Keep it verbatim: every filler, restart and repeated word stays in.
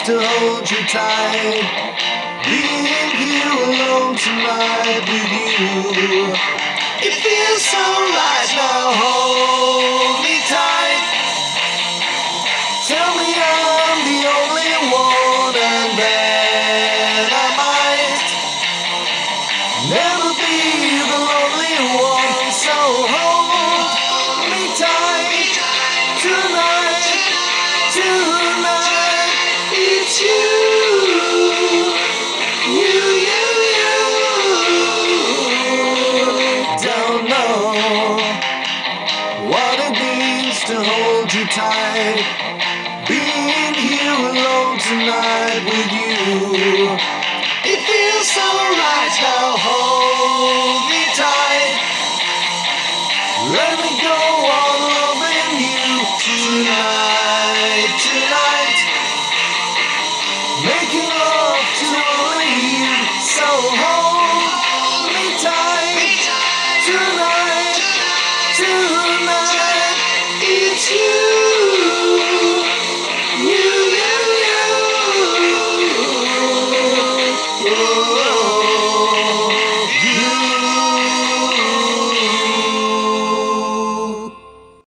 to hold you tight. Being here alone tonight with you. It feels so right now, hold me tight. Tell me I'm the only one, and then I might never be the lonely one. So hold me tight tonight, tonight. It's you, you, you, you. Don't know what it means to hold you tight. Being here alone tonight with you. It feels so right now, hold me tight. Let me go on loving you tonight.